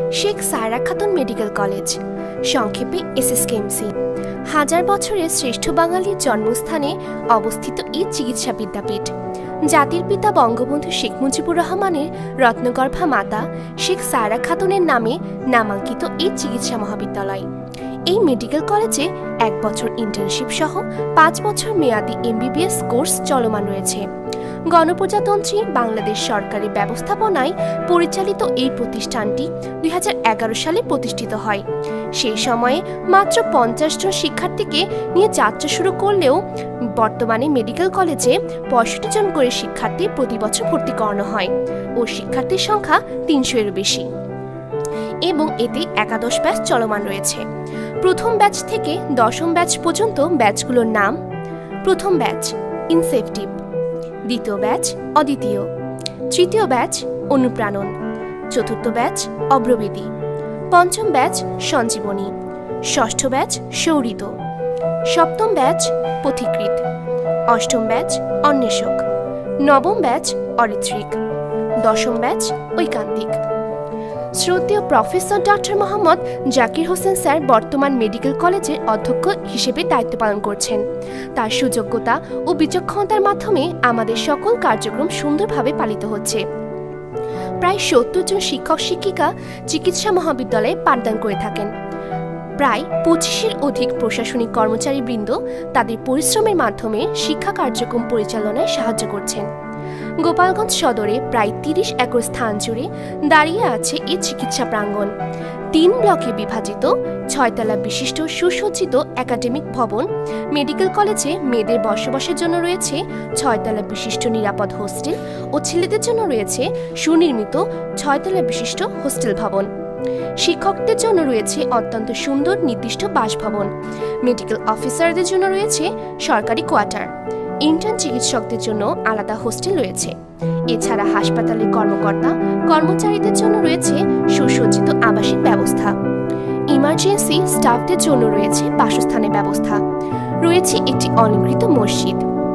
Sheikh Sayra Khatun medical college, সংক্ষেপে SSKMC, হাজার বছরের শ্রেষ্ঠ বাঙালির জন্মস্থানে অবস্থিত এই চিকিৎসা বিদ্যাপীঠ। জাতির পিতা বঙ্গবন্ধু শেখ মুজিবুর রহমানের রত্নগর্ভা মাতা শেখ সায়রা খাতুনের নামে নামাঙ্কিত এই চিকিৎসা মহাবিদ্যালয়। এই মেডিকেল কলেজে 1 বছর ইন্টার্নশিপ সহ 5 বছর মেয়াদী MBBS কোর্স চলমান রয়েছে। গণপ্রজাতন্ত্রী বাংলাদেশ সরকারের ব্যবস্থাপনায় পরিচালিত এই প্রতিষ্ঠানটি 2011 সালে প্রতিষ্ঠিত হয়। সেই সময়ে মাত্র 50 জন শিক্ষার্থীকে নিয়ে যাত্রা শুরু করলেও বর্তমানে মেডিকেল কলেজে 65 জন করে শিক্ষার্থী প্রতি বছর ভর্তি করানো হয় ও শিক্ষার্থীর সংখ্যা 300-এরও বেশি এবং এতে একাদশ ব্যাচ চলমান রয়েছে। প্রথম ব্যাচ থেকে 10ম ব্যাচ পর্যন্ত ব্যাচগুলোর নাম: প্রথম ব্যাচ ইনসেপটিভ, দ্বিতীয় ব্যাচ অদ্বিতীয়, তৃতীয় ব্যাচ অনুপ্রাণন, চতুর্থ ব্যাচ অগ্রবেদী, পঞ্চম ব্যাচ সঞ্জীবনী, ষষ্ঠ ব্যাচ শৌরিত, সপ্তম ব্যাচ পথিকৃৎ, অষ্টম ব্যাচ অন্বেষক, নবম ব্যাচ অরিত্রিক, দশম ব্যাচ ঐকান্তিক। শ্রদ্ধেয় professor doctor Mohammad Zakir Hossain sir বর্তমান মেডিকেল কলেজের অধ্যক্ষ হিসেবে দায়িত্ব পালন করছেন। তার সুযোগ্যতা ও বিচক্ষণতার মাধ্যমে আমাদের সকল কার্যক্রম সুন্দরভাবে পালিত হচ্ছে। প্রায় 70 জন শিক্ষক শিক্ষিকা চিকিৎসা মহাবিদ্যালয়ে পাঠদান করে থাকেন। প্রায় 25-এর অধিক প্রশাসনিক কর্মচারীবৃন্দ তাদের পরিশ্রমের মাধ্যমে শিক্ষা কার্যক্রম পরিচালনায় সাহায্য করছেন। গোপালগঞ্জ সদরে প্রায় 30 একর স্থান জুড়ে দাঁড়িয়ে আছে এই চিকিৎসা প্রাঙ্গণ। 3 ব্লকে বিভাজিত 6 তলা বিশিষ্ট সুসজ্জিত একাডেমিক ভবন। মেডিকেল কলেজে মেয়েদের বসবাসের জন্য রয়েছে 6 তলা বিশিষ্ট নিরাপদ হোস্টেল ও ছেলেদের জন্য রয়েছে সুনির্মিত 6 তলা বিশিষ্ট হোস্টেল ভবন। শিক্ষকদের জন্য রয়েছে অত্যন্ত সুন্দর নির্দিষ্ট বাসভবন। মেডিকেল অফিসারদের জন্য রয়েছে সরকারি কোয়ার্টার। ইন্টার্ন চিকিৎসকদের জন্য আলাদা হোস্টেল রয়েছে। এছাড়া হাসপাতালের কর্মকর্তা কর্মচারীদের জন্য রয়েছে সুসজ্জিত আবাসিক ব্যবস্থা। ইমার্জেন্সি স্টাফদের জন্য রয়েছে বাসস্থানের ব্যবস্থা। রয়েছে একটি অলংকৃত মসজিদ।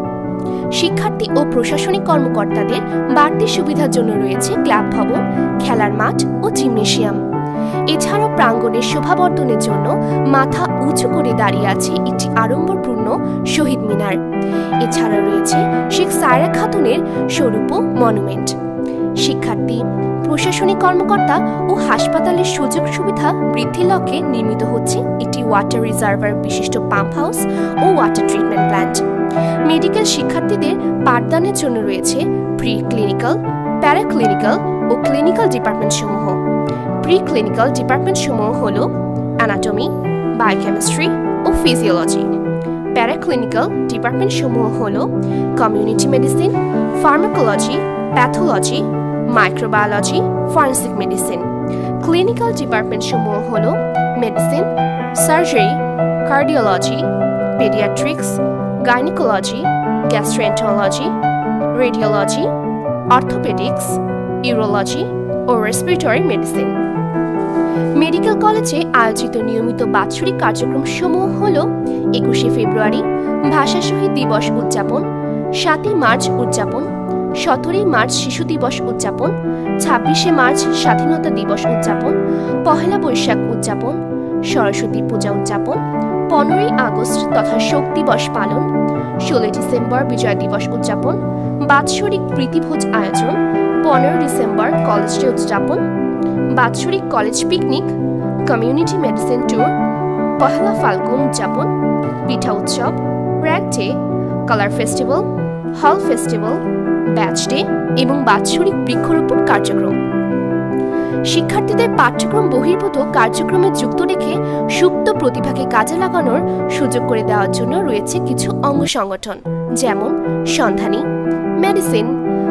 শিক্ষার্থী ও প্রশাসনিক কর্মকর্তাদের বাড়তি সুবিধার জন্য রয়েছে ক্লাব ভবন, খেলার মাঠ ও জিমনেশিয়াম। এছাড়াও প্রাঙ্গণের শোভাবর্ধনের জন্য মাথা উঁচু করে দাঁড়িয়ে আছে একটি আড়ম্বরপূর্ণ শহীদ মিনার। এছাড়া রয়েছে শেখ সায়রা খাতুনের স্বরূপ মনুমেন্ট। শিক্ষার্থী, প্রশাসনিক কর্মকর্তা ও হাসপাতালের সুযোগ সুবিধা বৃদ্ধির লক্ষ্যে নির্মিত হচ্ছে একটি ওয়াটার রিজার্ভার বিশিষ্ট পাম্প হাউস ও ওয়াটার ট্রিটমেন্ট প্ল্যান্ট। মেডিকেল শিক্ষার্থীদের পাঠদানের জন্য রয়েছে প্রি ক্লিনিক্যাল, প্যারাক্লিনিক্যাল ও ক্লিনিক্যাল ডিপার্টমেন্ট সমূহ। প্রি ক্লিনিক্যাল ডিপার্টমেন্ট সমূহ হল অ্যানাটমি, বায়োকেমিস্ট্রি ও ফিজিওলজি। প্যারাক্লিনিক্যাল ডিপার্টমেন্ট সমূহ হল community medicine, pharmacology, pathology, microbiology, forensic medicine. Clinical department সমূহ হল medicine, surgery, cardiology, paediatrics, gynaecology, gastroenterology, radiology, orthopaedics, urology ও রেসপিরেটরি মেডিসিন। মেডিকেল কলেজে আয়োজিত নিয়মিত বাৎসরিক কার্যক্রম সমূহ হল 21শে ফেব্রুয়ারি ভাষা শহীদ দিবস উদযাপন, 7ই মার্চ উদযাপন, 17ই মার্চ শিশু দিবস উদযাপন, 26শে মার্চ স্বাধীনতা দিবস উদযাপন, পহেলা বৈশাখ উদযাপন, সরস্বতী পূজা উদযাপন, 15ই আগস্ট তথা শোক দিবস পালন, 16 ডিসেম্বর বিজয় দিবস উদযাপন, বাৎসরিক প্রীতিভোজ আয়োজন, 15 ডিসেম্বর কলেজ ডে উদযাপন, বাৎসরিক college picnic, community medicine tour, Pohela Falgun উদযাপন, পিঠা উৎসব, rag day, colour festival, hall festival, batch day এবং বাৎসরিক বৃক্ষরোপণ কার্যক্রম। শিক্ষার্থীদের পাঠ্যক্রম বহির্ভূত কার্যক্রমে যুক্ত রেখে সুপ্ত প্রতিভাকে কাজে লাগানোর সুযোগ করে দেওয়ার জন্য রয়েছে কিছু অঙ্গ সংগঠন, যেমন Sandhani, medicine,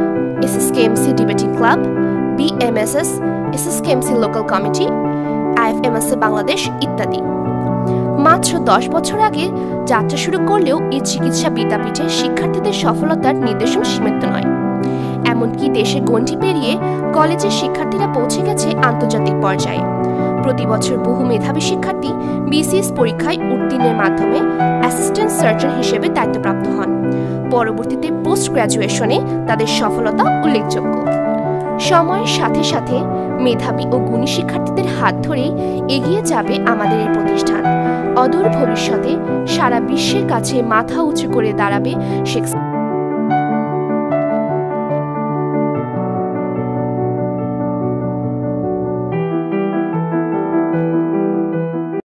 SSKMC debating club, BMSS, SSKMC local committee, IFMS Bangladesh ইত্যাদি। মাত্র 10 বছর আগে যাত্রা শুরু করলেও এই চিকিৎসা বিদ্যাপীঠে শিক্ষার্থীদের সফলতার নিদর্শন সীমিত নয়। এমনকি দেশের গণ্ডি পেরিয়ে কলেজের শিক্ষার্থীরা পৌঁছে গেছে আন্তর্জাতিক পর্যায়ে। প্রতি বছর বহু মেধাবী শিক্ষার্থী BCS পরীক্ষায় উত্তীর্ণের মাধ্যমে অ্যাসিস্ট্যান্ট সার্জন হিসেবে দায়িত্বপ্রাপ্ত হন। পরবর্তীতে পোস্ট গ্র্যাজুয়েশনে তাদের সফলতা উল্লেখযোগ্য। সময়ের সাথে সাথে মেধাবী ও গুণী শিক্ষার্থীদের হাত ধরেই এগিয়ে যাবে আমাদের এই প্রতিষ্ঠান। অদূর ভবিষ্যতে সারা বিশ্বের কাছে মাথা উঁচু করে দাঁড়াবে শেখ